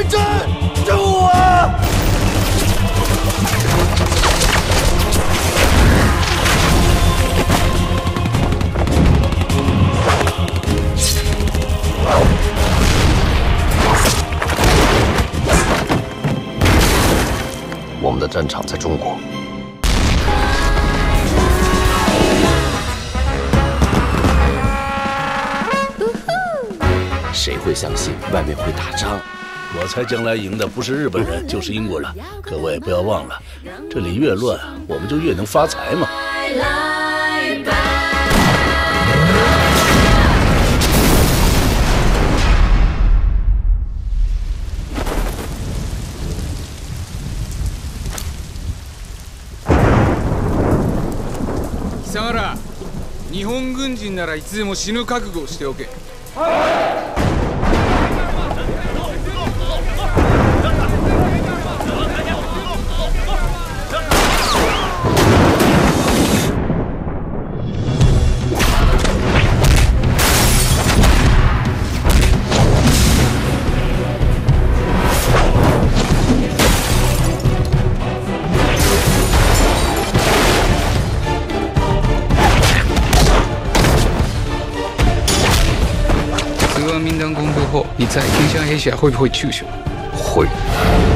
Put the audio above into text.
真，救我！我们的战场在中国。 谁会相信外面会打仗？ 我猜将来赢的不是日本人，就是英国人。各位不要忘了，这里越乱，我们就越能发财嘛。 相良、日本軍人ならいつでも死ぬ覚悟をしておけ。 名单公布后，你在天下 A 峡会不会救手？ 会。